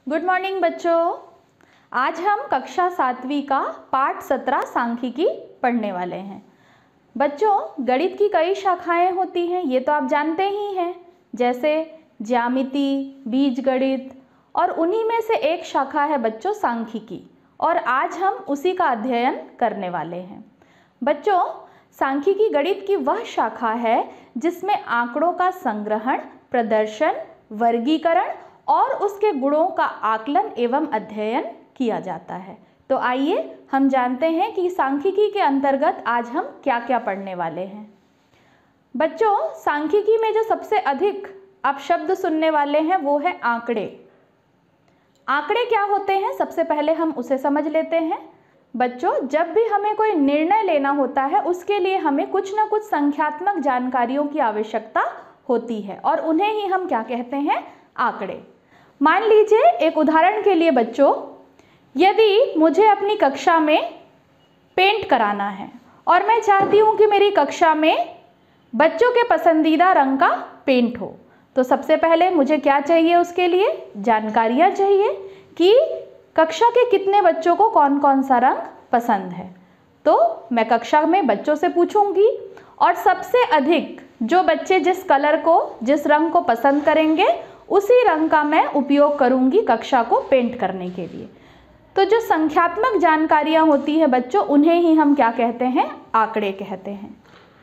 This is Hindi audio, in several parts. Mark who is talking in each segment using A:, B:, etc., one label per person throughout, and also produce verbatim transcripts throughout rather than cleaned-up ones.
A: गुड मॉर्निंग बच्चों। आज हम कक्षा सातवीं का पाठ सत्रह सांख्यिकी पढ़ने वाले हैं। बच्चों, गणित की कई शाखाएं होती हैं, ये तो आप जानते ही हैं, जैसे ज्यामिति, बीजगणित, और उन्हीं में से एक शाखा है बच्चों सांख्यिकी, और आज हम उसी का अध्ययन करने वाले हैं। बच्चों, सांख्यिकी गणित की वह शाखा है जिसमें आंकड़ों का संग्रहण, प्रदर्शन, वर्गीकरण और उसके गुणों का आकलन एवं अध्ययन किया जाता है। तो आइए हम जानते हैं कि सांख्यिकी के अंतर्गत आज हम क्या क्या पढ़ने वाले हैं। बच्चों, सांख्यिकी में जो सबसे अधिक आप शब्द सुनने वाले हैं वो है आंकड़े। आंकड़े क्या होते हैं, सबसे पहले हम उसे समझ लेते हैं। बच्चों, जब भी हमें कोई निर्णय लेना होता है उसके लिए हमें कुछ ना कुछ संख्यात्मक जानकारियों की आवश्यकता होती है और उन्हें ही हम क्या कहते हैं, आंकड़े। मान लीजिए एक उदाहरण के लिए बच्चों, यदि मुझे अपनी कक्षा में पेंट कराना है और मैं चाहती हूँ कि मेरी कक्षा में बच्चों के पसंदीदा रंग का पेंट हो, तो सबसे पहले मुझे क्या चाहिए, उसके लिए जानकारियाँ चाहिए कि कक्षा के कितने बच्चों को कौन कौन सा रंग पसंद है। तो मैं कक्षा में बच्चों से पूछूंगी और सबसे अधिक जो बच्चे जिस कलर को, जिस रंग को पसंद करेंगे उसी रंग का मैं उपयोग करूंगी कक्षा को पेंट करने के लिए। तो जो संख्यात्मक जानकारियां होती है बच्चों, उन्हें ही हम क्या कहते हैं, आंकड़े कहते हैं।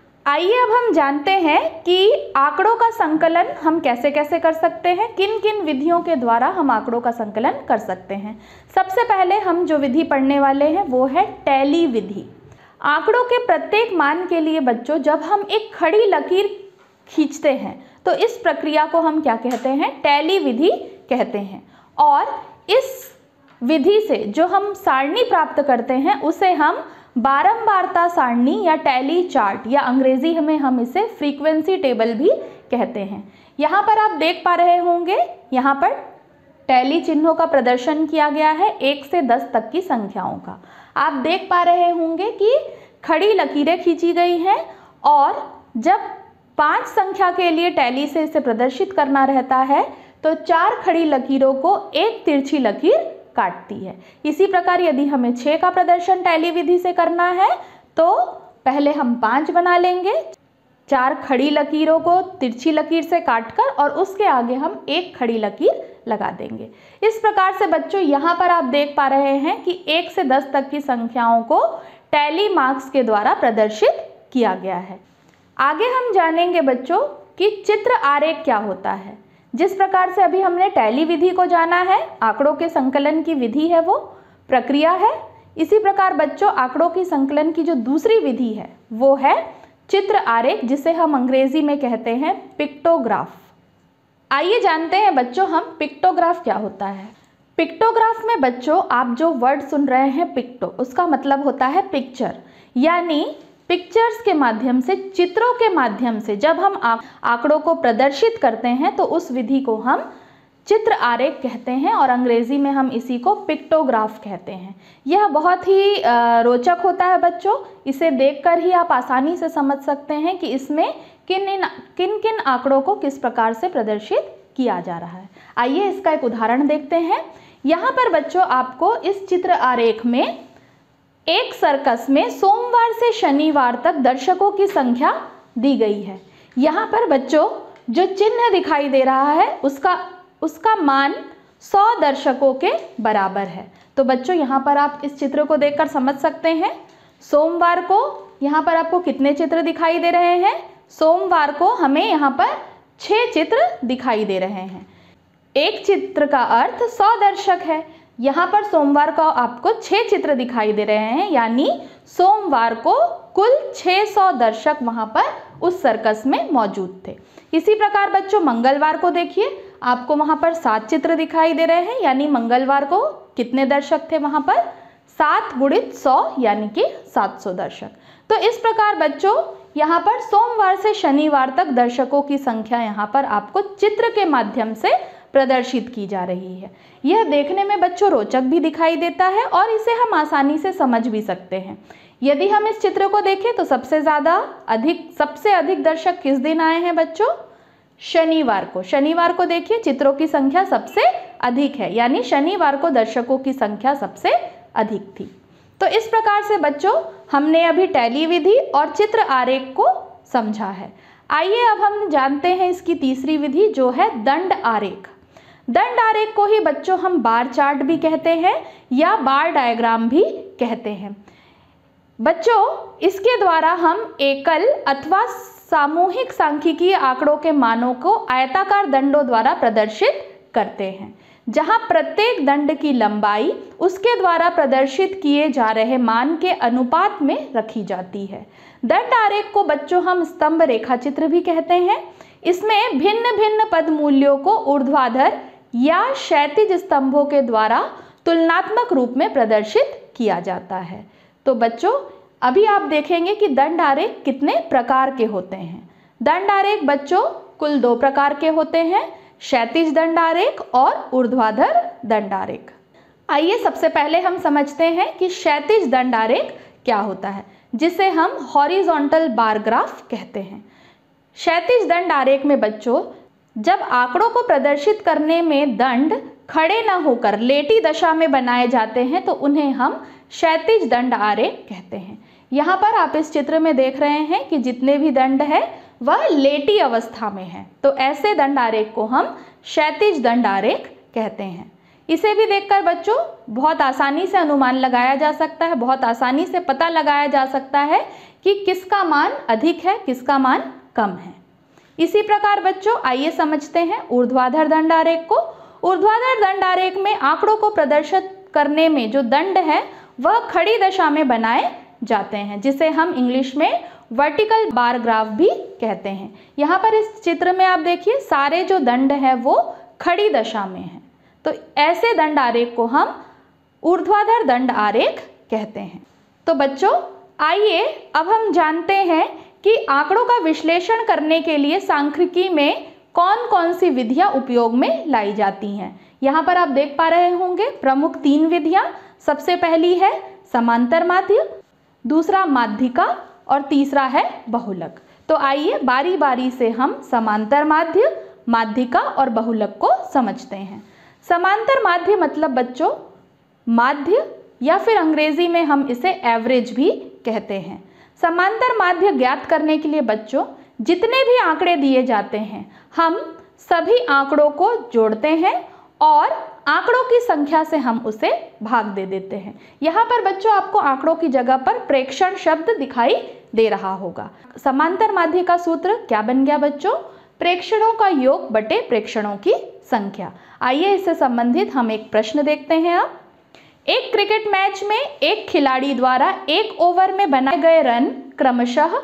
A: आइए अब हम जानते हैं कि आंकड़ों का संकलन हम कैसे कैसे कर सकते हैं, किन किन विधियों के द्वारा हम आंकड़ों का संकलन कर सकते हैं। सबसे पहले हम जो विधि पढ़ने वाले हैं वो है टैली विधि। आंकड़ों के प्रत्येक मान के लिए बच्चों जब हम एक खड़ी लकीर खींचते हैं तो इस प्रक्रिया को हम क्या कहते हैं, टैली विधि कहते हैं। और इस विधि से जो हम सारणी प्राप्त करते हैं उसे हम बारंबारता सारणी या टैली चार्ट, या अंग्रेजी में हम इसे फ्रीक्वेंसी टेबल भी कहते हैं। यहाँ पर आप देख पा रहे होंगे, यहाँ पर टैली चिन्हों का प्रदर्शन किया गया है एक से दस तक की संख्याओं का। आप देख पा रहे होंगे कि खड़ी लकीरें खींची गई हैं और जब पांच संख्या के लिए टैली से इसे प्रदर्शित करना रहता है तो चार खड़ी लकीरों को एक तिरछी लकीर काटती है। इसी प्रकार यदि हमें छः का प्रदर्शन टैली विधि से करना है तो पहले हम पाँच बना लेंगे, चार खड़ी लकीरों को तिरछी लकीर से काटकर, और उसके आगे हम एक खड़ी लकीर लगा देंगे। इस प्रकार से बच्चों यहाँ पर आप देख पा रहे हैं कि एक से दस तक की संख्याओं को टैली मार्क्स के द्वारा प्रदर्शित किया गया है। आगे हम जानेंगे बच्चों कि चित्र आरेख क्या होता है। जिस प्रकार से अभी हमने टैली विधि को जाना है, आंकड़ों के संकलन की विधि है वो प्रक्रिया है, इसी प्रकार बच्चों आंकड़ों की संकलन की जो दूसरी विधि है वो है चित्र आरेख, जिसे हम अंग्रेजी में कहते हैं पिक्टोग्राफ। आइए जानते हैं बच्चों हम पिक्टोग्राफ क्या होता है। पिक्टोग्राफ में बच्चों आप जो वर्ड सुन रहे हैं पिक्टो, उसका मतलब होता है पिक्चर, यानी पिक्चर्स के माध्यम से, चित्रों के माध्यम से जब हम आंकड़ों को प्रदर्शित करते हैं तो उस विधि को हम चित्र आरेख कहते हैं और अंग्रेजी में हम इसी को पिक्टोग्राफ कहते हैं। यह बहुत ही रोचक होता है बच्चों, इसे देखकर ही आप आसानी से समझ सकते हैं कि इसमें किन किन किन आंकड़ों को किस प्रकार से प्रदर्शित किया जा रहा है। आइए इसका एक उदाहरण देखते हैं। यहाँ पर बच्चों आपको इस चित्र आरेख में एक सर्कस में सोमवार से शनिवार तक दर्शकों की संख्या दी गई है। यहाँ पर बच्चों जो चिन्ह दिखाई दे रहा है उसका उसका मान सौ दर्शकों के बराबर है। तो बच्चों यहाँ पर आप इस चित्र को देखकर समझ सकते हैं, सोमवार को यहाँ पर आपको कितने चित्र दिखाई दे रहे हैं, सोमवार को हमें यहाँ पर छः चित्र दिखाई दे रहे हैं। एक चित्र का अर्थ सौ दर्शक है, यहाँ पर सोमवार को आपको छः चित्र दिखाई दे रहे हैं, यानी सोमवार को कुल छः सौ दर्शक वहाँ पर उस सर्कस में मौजूद थे। इसी प्रकार बच्चों मंगलवार को देखिए, आपको वहाँ पर सात चित्र दिखाई दे रहे हैं, यानी मंगलवार को कितने दर्शक थे वहाँ पर, सात गुणित सौ यानी कि सात सौ दर्शक। तो इस प्रकार बच्चों यहाँ पर सोमवार से शनिवार तक दर्शकों की संख्या यहाँ पर आपको चित्र के माध्यम से प्रदर्शित की जा रही है। यह देखने में बच्चों रोचक भी दिखाई देता है और इसे हम आसानी से समझ भी सकते हैं। यदि हम इस चित्र को देखें तो सबसे ज़्यादा अधिक सबसे अधिक दर्शक किस दिन आए हैं बच्चों, शनिवार को। शनिवार को देखिए चित्रों की संख्या सबसे अधिक है, यानी शनिवार को दर्शकों की संख्या सबसे अधिक थी। तो इस प्रकार से बच्चों हमने अभी टैली विधि और चित्र आरेख को समझा है। आइए अब हम जानते हैं इसकी तीसरी विधि जो है दंड आरेख। दंड आरेख को ही बच्चों हम बार चार्ट भी कहते हैं या बार डायग्राम भी कहते हैं। बच्चों इसके द्वारा हम एकल अथवा सामूहिक सांख्यिकीय आंकड़ों के मानों को आयताकार दंडों द्वारा प्रदर्शित करते हैं, जहां प्रत्येक दंड की लंबाई उसके द्वारा प्रदर्शित किए जा रहे मान के अनुपात में रखी जाती है। दंड आरेख को बच्चों हम स्तंभ रेखा चित्र भी कहते हैं। इसमें भिन्न भिन्न पद मूल्यों को ऊर्ध्वाधर या क्षैतिज स्तंभों के द्वारा तुलनात्मक रूप में प्रदर्शित किया जाता है। तो बच्चों अभी आप देखेंगे कि दंड आरेख कितने प्रकार के होते हैं। दंड आरेख बच्चों कुल दो प्रकार के होते हैं, क्षैतिज दंड आरेख और ऊर्ध्वाधर दंड आरेख। आइए सबसे पहले हम समझते हैं कि क्षैतिज दंड आरेख क्या होता है, जिसे हम हॉरिजॉन्टल बार ग्राफ कहते हैं। क्षैतिज दंड आरेख में बच्चों जब आंकड़ों को प्रदर्शित करने में दंड खड़े न होकर लेटी दशा में बनाए जाते हैं तो उन्हें हम क्षैतिज दंड आरेख कहते हैं। यहाँ पर आप इस चित्र में देख रहे हैं कि जितने भी दंड है वह लेटी अवस्था में है, तो ऐसे दंड आरेख को हम क्षैतिज दंड आरेख कहते हैं। इसे भी देखकर बच्चों बहुत आसानी से अनुमान लगाया जा सकता है, बहुत आसानी से पता लगाया जा सकता है कि किसका मान अधिक है, किसका मान कम है। इसी प्रकार बच्चों आइए समझते हैं ऊर्ध्वाधर दंड आरेख को। ऊर्ध्वाधर दंड आरेख में आंकड़ों को प्रदर्शित करने में जो दंड है वह खड़ी दशा में बनाए जाते हैं, जिसे हम इंग्लिश में वर्टिकल बार ग्राफ भी कहते हैं। यहाँ पर इस चित्र में आप देखिए सारे जो दंड है वो खड़ी दशा में है, तो ऐसे दंड आरेख को हम ऊर्ध्वाधर दंड आरेख कहते हैं। तो बच्चों आइए अब हम जानते हैं कि आंकड़ों का विश्लेषण करने के लिए सांख्यिकी में कौन कौन सी विधियां उपयोग में लाई जाती हैं। यहाँ पर आप देख पा रहे होंगे प्रमुख तीन विधियां। सबसे पहली है समांतर माध्य, दूसरा माध्यिका और तीसरा है बहुलक। तो आइए बारी बारी से हम समांतर माध्य, माध्यिका और बहुलक को समझते हैं। समांतर माध्य मतलब बच्चों माध्य या फिर अंग्रेजी में हम इसे एवरेज भी कहते हैं। समांतर माध्य ज्ञात करने के लिए बच्चों जितने भी आंकड़े दिए जाते हैं हम सभी आंकड़ों को जोड़ते हैं और आंकड़ों की संख्या से हम उसे भाग दे देते हैं। यहाँ पर बच्चों आपको आंकड़ों की जगह पर प्रेक्षण शब्द दिखाई दे रहा होगा। समांतर माध्य का सूत्र क्या बन गया बच्चों? प्रेक्षणों का योग बटे प्रेक्षणों की संख्या। आइए इससे संबंधित हम एक प्रश्न देखते हैं। अब एक क्रिकेट मैच में एक खिलाड़ी द्वारा एक ओवर में बनाए गए रन क्रमशः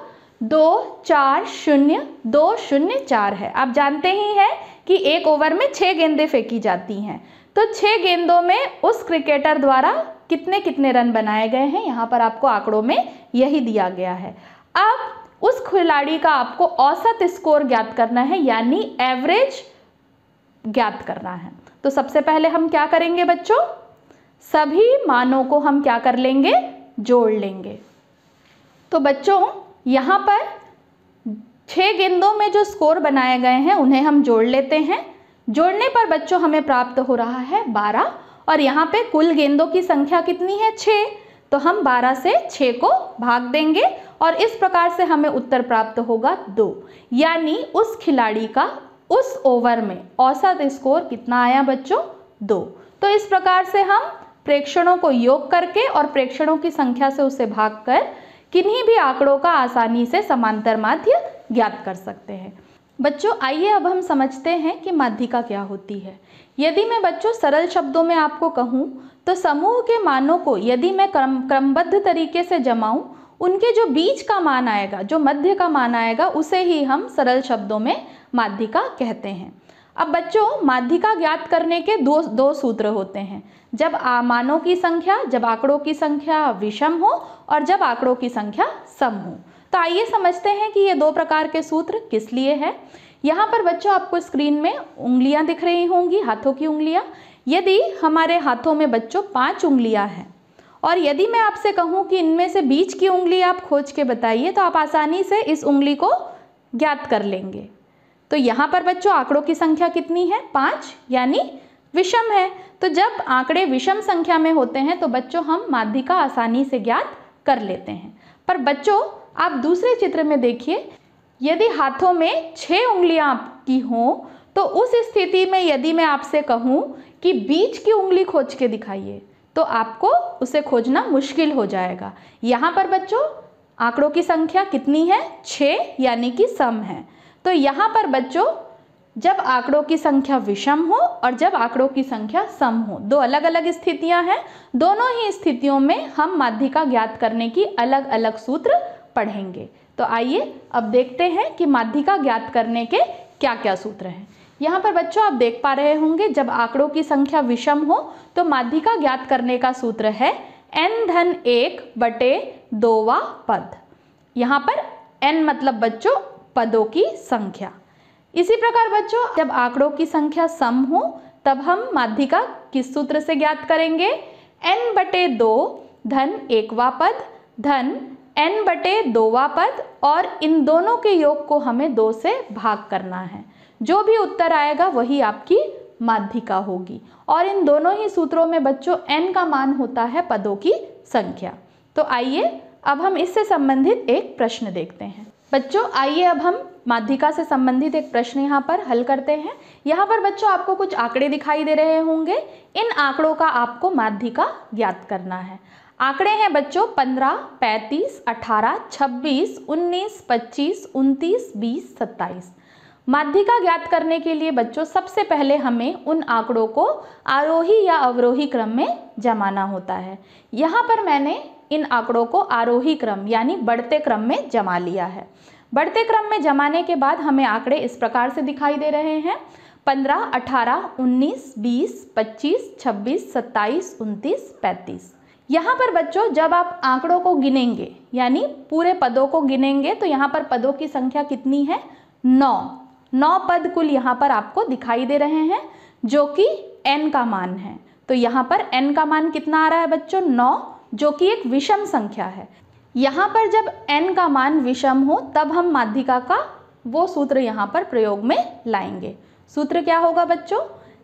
A: दो चार शून्य दो शून्य चार है। आप जानते ही हैं कि एक ओवर में छह गेंदें फेंकी जाती हैं, तो छह गेंदों में उस क्रिकेटर द्वारा कितने कितने रन बनाए गए हैं, यहाँ पर आपको आंकड़ों में यही दिया गया है। अब उस खिलाड़ी का आपको औसत स्कोर ज्ञात करना है, यानी एवरेज ज्ञात करना है। तो सबसे पहले हम क्या करेंगे बच्चों, सभी मानों को हम क्या कर लेंगे, जोड़ लेंगे। तो बच्चों यहाँ पर छह गेंदों में जो स्कोर बनाए गए हैं उन्हें हम जोड़ लेते हैं। जोड़ने पर बच्चों हमें प्राप्त हो रहा है बारह, और यहाँ पे कुल गेंदों की संख्या कितनी है, छः। तो हम बारह से छः को भाग देंगे और इस प्रकार से हमें उत्तर प्राप्त होगा दो, यानी उस खिलाड़ी का उस ओवर में औसत स्कोर कितना आया बच्चों, दो। तो इस प्रकार से हम प्रेक्षणों को योग करके और प्रेक्षणों की संख्या से उसे भागकर किन्हीं भी आंकड़ों का आसानी से समांतर माध्य ज्ञात कर सकते हैं। बच्चों आइए अब हम समझते हैं कि माध्यिका क्या होती है। यदि मैं बच्चों सरल शब्दों में आपको कहूँ तो समूह के मानों को यदि मैं क्रम क्रमबद्ध तरीके से जमाऊं, उनके जो बीच का मान आएगा, जो मध्य का मान आएगा, उसे ही हम सरल शब्दों में माध्यिका कहते हैं। अब बच्चों माध्यिका ज्ञात करने के दो दो सूत्र होते हैं, जब मानों की संख्या, जब आंकड़ों की संख्या विषम हो और जब आंकड़ों की संख्या सम हो। तो आइए समझते हैं कि ये दो प्रकार के सूत्र किस लिए है। यहाँ पर बच्चों आपको स्क्रीन में उंगलियां दिख रही होंगी, हाथों की उंगलियां। यदि हमारे हाथों में बच्चों पांच उंगलियां हैं और यदि मैं आपसे कहूँ कि इनमें से बीच की उंगली आप खोज के बताइए, तो आप आसानी से इस उंगली को ज्ञात कर लेंगे। तो यहाँ पर बच्चों आंकड़ों की संख्या कितनी है? पाँच, यानी विषम है। तो जब आंकड़े विषम संख्या में होते हैं तो बच्चों हम माध्यिका आसानी से ज्ञात कर लेते हैं। पर बच्चों आप दूसरे चित्र में देखिए, यदि हाथों में छह उंगलियां आपकी हों तो उस स्थिति में यदि मैं आपसे कहूं कि बीच की उंगली खोज के दिखाइए तो आपको उसे खोजना मुश्किल हो जाएगा। यहाँ पर बच्चों आंकड़ों की संख्या कितनी है? छः, यानी कि सम है। तो यहाँ पर बच्चों जब आंकड़ों की संख्या विषम हो और जब आंकड़ों की संख्या सम हो, दो अलग अलग स्थितियां हैं। दोनों ही स्थितियों में हम माध्यिका ज्ञात करने की अलग अलग सूत्र पढ़ेंगे। तो आइए अब देखते हैं कि माध्यिका ज्ञात करने के क्या क्या सूत्र हैं। यहाँ पर बच्चों आप देख पा रहे होंगे, जब आंकड़ों की संख्या विषम हो तो माध्यिका ज्ञात करने का सूत्र है n धन एक बटे दोवा पद। यहाँ पर n मतलब बच्चों पदों की संख्या। इसी प्रकार बच्चों जब आंकड़ों की संख्या सम हो तब हम माध्यिका किस सूत्र से ज्ञात करेंगे? n बटे दो धन एकवा पद धन n बटे दोवा पद, और इन दोनों के योग को हमें दो से भाग करना है। जो भी उत्तर आएगा वही आपकी माध्यिका होगी। और इन दोनों ही सूत्रों में बच्चों n का मान होता है पदों की संख्या। तो आइए अब हम इससे संबंधित एक प्रश्न देखते हैं। बच्चों आइए अब हम माध्यिका से संबंधित एक प्रश्न यहाँ पर हल करते हैं। यहाँ पर बच्चों आपको कुछ आंकड़े दिखाई दे रहे होंगे। इन आंकड़ों का आपको माध्यिका ज्ञात करना है। आंकड़े हैं बच्चों पंद्रह, पैंतीस, अठारह, छब्बीस, उन्नीस, पच्चीस, उनतीस, बीस, सत्ताईस। माध्यिका ज्ञात करने के लिए बच्चों सबसे पहले हमें उन आंकड़ों को आरोही या अवरोही क्रम में जमाना होता है। यहाँ पर मैंने इन आंकड़ों को आरोही क्रम यानी बढ़ते क्रम में जमा लिया है। बढ़ते क्रम में जमाने के बाद हमें आंकड़े इस प्रकार से दिखाई दे रहे हैं पंद्रह, अठारह, उन्नीस, बीस, पच्चीस, छब्बीस, सत्ताईस, उनतीस, पैंतीस। यहाँ पर बच्चों जब आप आंकड़ों को गिनेंगे यानी पूरे पदों को गिनेंगे तो यहाँ पर पदों की संख्या कितनी है? नौ। नौ पद कुल यहाँ पर आपको दिखाई दे रहे हैं जो कि n का मान है। तो यहाँ पर n का मान कितना आ रहा है बच्चों? नौ, जो कि एक विषम संख्या है। यहाँ पर जब n का मान विषम हो तब हम माध्यिका का वो सूत्र यहाँ पर प्रयोग में लाएंगे। सूत्र क्या होगा बच्चों?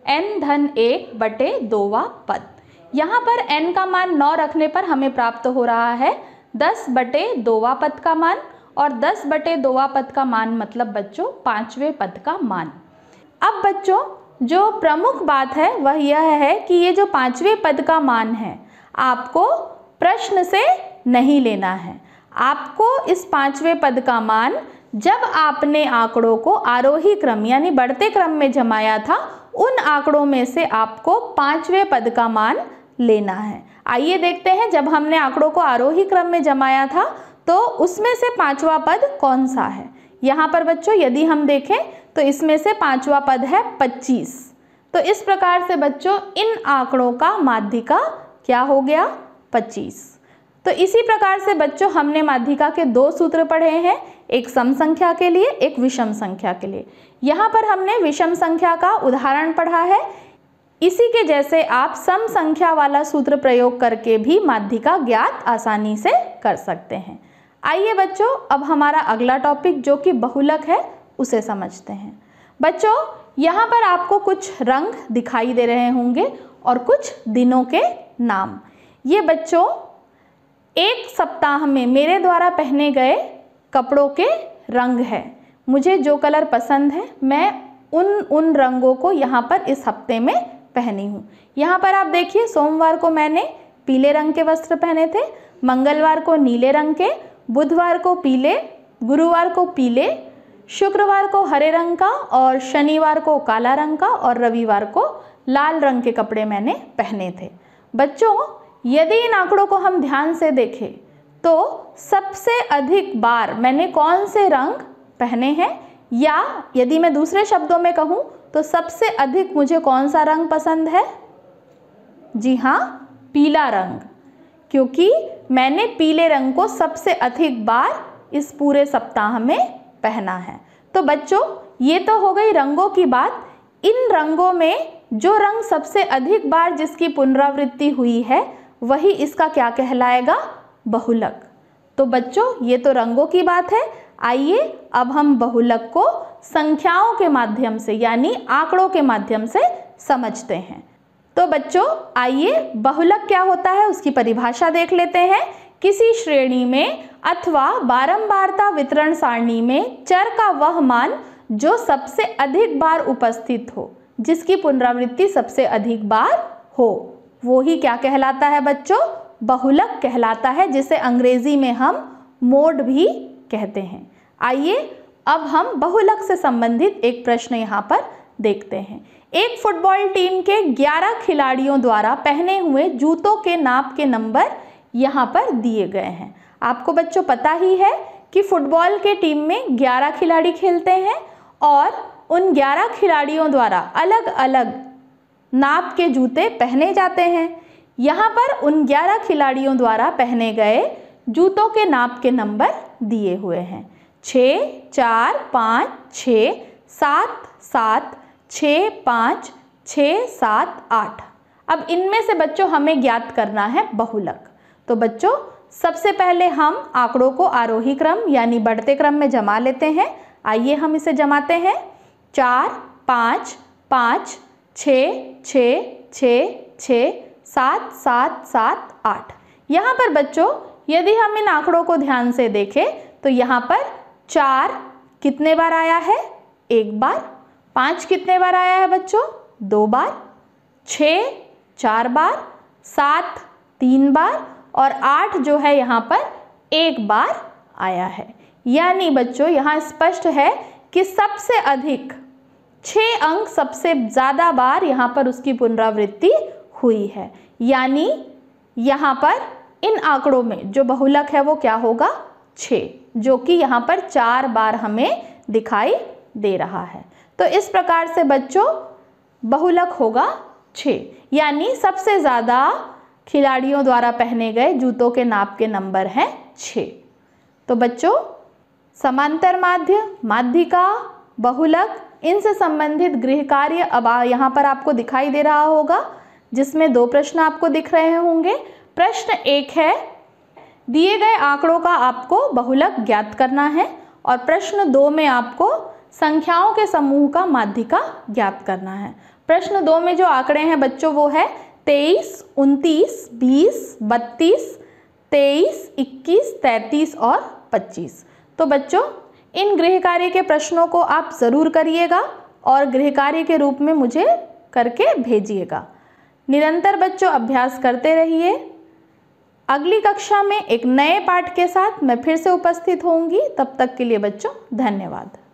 A: n धन एक बटे दोवा पद। यहाँ पर n का मान नौ रखने पर हमें प्राप्त हो रहा है दस बटे दोवा पद का मान, और दस बटे दोवा पद का मान मतलब बच्चों पांचवें पद का मान। अब बच्चों जो प्रमुख बात है वह यह है कि ये जो पांचवें पद का मान है आपको प्रश्न से नहीं लेना है। आपको इस पांचवें पद का मान जब आपने आंकड़ों को आरोही क्रम यानी बढ़ते क्रम में जमाया था उन आंकड़ों में से आपको पांचवें पद का मान लेना है। आइए देखते हैं जब हमने आंकड़ों को आरोही क्रम में जमाया था तो उसमें से पांचवा पद कौन सा है। यहाँ पर बच्चों यदि हम देखें तो इसमें से पांचवा पद है पच्चीस। तो इस प्रकार से बच्चों इन आंकड़ों का माध्यिका क्या हो गया? पच्चीस। तो इसी प्रकार से बच्चों हमने माध्यिका के दो सूत्र पढ़े हैं, एक सम संख्या के लिए, एक विषम संख्या के लिए। यहाँ पर हमने विषम संख्या का उदाहरण पढ़ा है। इसी के जैसे आप सम संख्या वाला सूत्र प्रयोग करके भी माध्यिका ज्ञात आसानी से कर सकते हैं। आइए बच्चों अब हमारा अगला टॉपिक जो कि बहुलक है उसे समझते हैं। बच्चों यहाँ पर आपको कुछ रंग दिखाई दे रहे होंगे और कुछ दिनों के नाम। ये बच्चों एक सप्ताह में मेरे द्वारा पहने गए कपड़ों के रंग है। मुझे जो कलर पसंद है मैं उन उन रंगों को यहाँ पर इस हफ्ते में पहनी हूँ। यहाँ पर आप देखिए सोमवार को मैंने पीले रंग के वस्त्र पहने थे, मंगलवार को नीले रंग के, बुधवार को पीले, गुरुवार को पीले, शुक्रवार को हरे रंग का और शनिवार को काला रंग का और रविवार को लाल रंग के कपड़े मैंने पहने थे। बच्चों यदि इन आंकड़ों को हम ध्यान से देखें तो सबसे अधिक बार मैंने कौन से रंग पहने हैं, या यदि मैं दूसरे शब्दों में कहूँ तो सबसे अधिक मुझे कौन सा रंग पसंद है? जी हाँ, पीला रंग, क्योंकि मैंने पीले रंग को सबसे अधिक बार इस पूरे सप्ताह में पहना है। तो बच्चों ये तो हो गई रंगों की बात। इन रंगों में जो रंग सबसे अधिक बार जिसकी पुनरावृत्ति हुई है वही इसका क्या कहलाएगा? बहुलक। तो बच्चों ये तो रंगों की बात है। आइए अब हम बहुलक को संख्याओं के माध्यम से यानी आंकड़ों के माध्यम से समझते हैं। तो बच्चों आइए बहुलक क्या होता है उसकी परिभाषा देख लेते हैं। किसी श्रेणी में अथवा बारंबारता वितरण सारणी में चर का वह मान जो सबसे अधिक बार उपस्थित हो, जिसकी पुनरावृत्ति सबसे अधिक बार हो, वो ही क्या कहलाता है बच्चों? बहुलक कहलाता है, जिसे अंग्रेजी में हम मोड भी कहते हैं। आइए अब हम बहुलक से संबंधित एक प्रश्न यहाँ पर देखते हैं। एक फुटबॉल टीम के ग्यारह खिलाड़ियों द्वारा पहने हुए जूतों के नाप के नंबर यहाँ पर दिए गए हैं। आपको बच्चों पता ही है कि फुटबॉल के टीम में ग्यारह खिलाड़ी खेलते हैं और उन ग्यारह खिलाड़ियों द्वारा अलग अलग नाप के जूते पहने जाते हैं। यहाँ पर उन ग्यारह खिलाड़ियों द्वारा पहने गए जूतों के नाप के नंबर दिए हुए हैं। छः, चार, पाँच, छः, सात, सात, छः, पाँच, छः, सात, आठ। अब इनमें से बच्चों हमें ज्ञात करना है बहुलक। तो बच्चों सबसे पहले हम आंकड़ों को आरोही क्रम यानी बढ़ते क्रम में जमा लेते हैं। आइए हम इसे जमाते हैं। चार, पाँच, पाँच, छः, छः, छः, छः, सात, सात, सात, आठ। यहाँ पर बच्चों यदि हम इन आंकड़ों को ध्यान से देखें तो यहाँ पर चार कितने बार आया है? एक बार। पाँच कितने बार आया है बच्चों? दो बार। छः चार बार, सात तीन बार और आठ जो है यहाँ पर एक बार आया है। यानी बच्चों यहाँ स्पष्ट है कि सबसे अधिक छः अंक सबसे ज़्यादा बार यहाँ पर उसकी पुनरावृत्ति हुई है। यानी यहाँ पर इन आंकड़ों में जो बहुलक है वो क्या होगा? छः, जो कि यहाँ पर चार बार हमें दिखाई दे रहा है। तो इस प्रकार से बच्चों बहुलक होगा छः, यानी सबसे ज़्यादा खिलाड़ियों द्वारा पहने गए जूतों के नाप के नंबर हैं छः। तो बच्चों समांतर माध्य, माध्यिका, बहुलक, इनसे संबंधित गृह कार्य अब यहाँ पर आपको दिखाई दे रहा होगा, जिसमें दो प्रश्न आपको दिख रहे होंगे। प्रश्न एक है, दिए गए आंकड़ों का आपको बहुलक ज्ञात करना है और प्रश्न दो में आपको संख्याओं के समूह का माध्यिका ज्ञात करना है। प्रश्न दो में जो आंकड़े हैं बच्चों वो है तेईस, उनतीस, बीस, बत्तीस, तेईस, इक्कीस, तैंतीस और पच्चीस। तो बच्चों इन गृह कार्य के प्रश्नों को आप ज़रूर करिएगा और गृह कार्य के रूप में मुझे करके भेजिएगा। निरंतर बच्चों अभ्यास करते रहिए। अगली कक्षा में एक नए पाठ के साथ मैं फिर से उपस्थित होंगी। तब तक के लिए बच्चों धन्यवाद।